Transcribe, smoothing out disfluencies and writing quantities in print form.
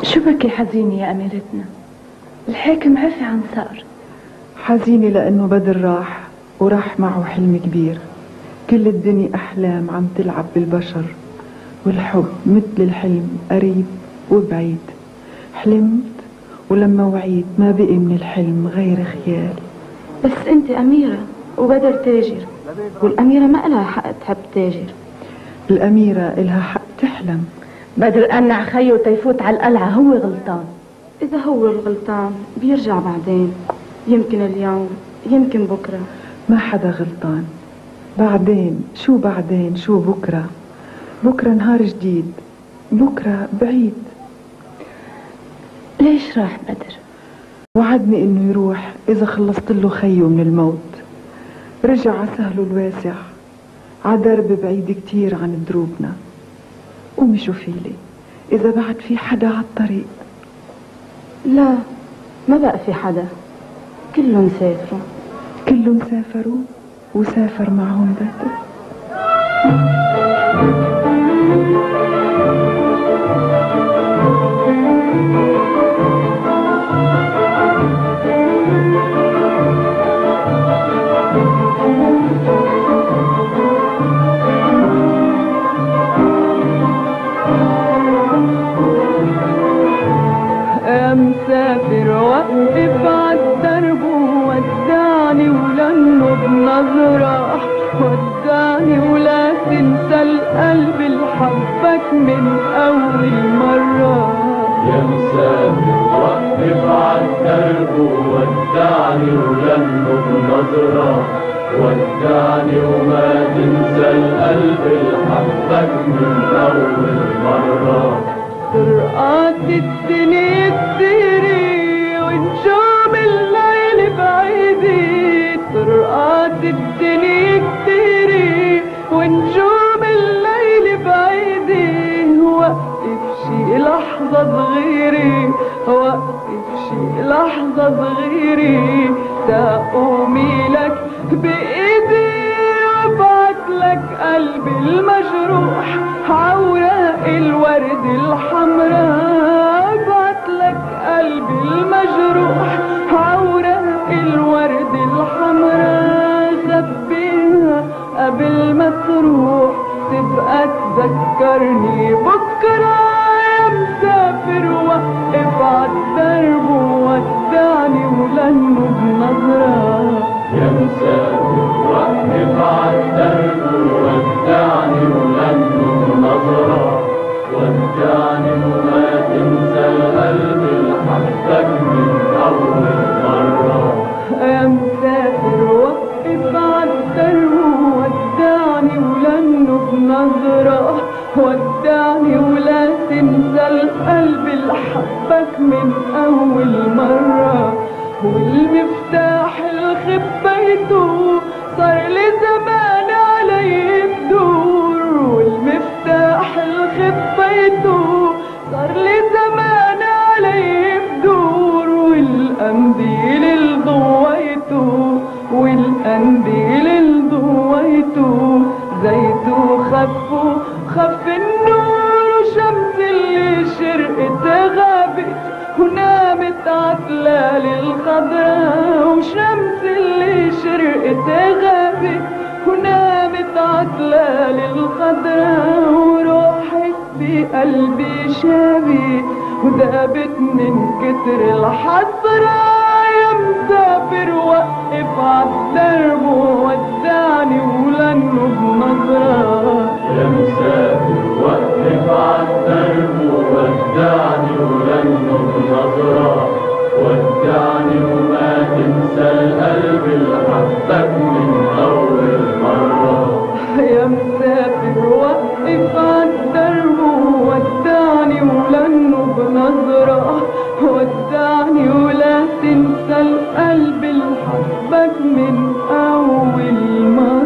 شو بكي حزينة يا أميرتنا؟ الحاكم عفي عن ثأر. حزينة لأنه بدر راح وراح معه حلم كبير. كل الدنيا أحلام عم تلعب بالبشر، والحب مثل الحلم قريب وبعيد. حلمت ولما وعيت ما بقي من الحلم غير خيال. بس انت أميرة وبدر تاجر، والأميرة ما لها حق تحب تاجر. الأميرة إلها حق تحلم. بدر قنع خيه تيفوت على القلعة هو غلطان. إذا هو الغلطان بيرجع بعدين، يمكن اليوم يمكن بكرة. ما حدا غلطان. بعدين شو بكرة؟ بكرة نهار جديد، بكرة بعيد. ليش راح بدر؟ وعدني انه يروح اذا خلصت له خيه من الموت. رجع عسهله الواسع عدرب بعيد كتير عن دروبنا. قومي شوفي لي اذا بعد في حدا على الطريق. لا، ما بقى في حدا، كلهم سافروا. كلهم سافروا وسافر معهم بدر. مسافر وقف عالدرب وودعني ولنه بنظرة، ودعني ولا تنسى القلب اللي حبك من أول مرة. يا مسافر وقف عالدرب وودعني ولنه بنظرة، ودعني وما تنسى القلب اللي حبك من أول مرة. طرقات الدنيا كتيرة ونجوم الليل بعيدة، طرقات الدنيا كتيرة ونجوم الليل بعيدة. وقف شي لحظة صغيرة، وقف شي لحظة صغيرة، تقومي لك بإيدي وابعت لك قلبي المجروح عوراق الورد الحمراء. ابعت لك قلبي المجروح عوراق الورد الحمراء. خبيها قبل ما تروح تبقى تذكرني بكرة. يا مسافر وقف عالدرب وودعني ولنه بنظرة. يا مسافر وقف عالدرب وودعني ولنه بنظرة، ودعني وما تنسى القلب اللي حبك من أول مرة. يا مسافر وقف عالدرب وودعني ولنه بنظرة، ودعني ولا تنسى القلب اللي حبك من أول مرة. والمفتاح اللي خبيته صار لي زمان علي بدور، والمفتاح اللي خبيته صار لي زمان علي بدور. والقنديل اللي ضويته، والقنديل اللي ضويته زيته خف النور. وشمس اللي شرقت غابت ونامت عتلال الخضراء، وشمس اللي شرقت غابت ونامت عتلال الخضراء. وروحت بقلبي شابت ودابت من كتر الحسرة. يا مسافر وقف عالدرب وودعني ولنه بنظرة. يا مسافر وقف عالدرب وودعني ولنه بنظرة، ودعني وما تنسى القلب اللي حبك من أول مرة. يا مسافر وقف عالدرب وودعني ولنه بنظرة، ودعني ولا تنسى القلب اللي حبك من أول مرة.